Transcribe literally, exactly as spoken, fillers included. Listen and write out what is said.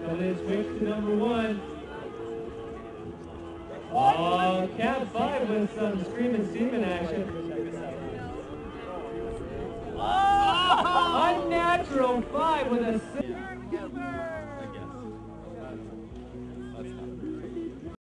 Coming in quick to number one. Oh, cat five with some screaming semen action. Oh! Unnatural five with a six.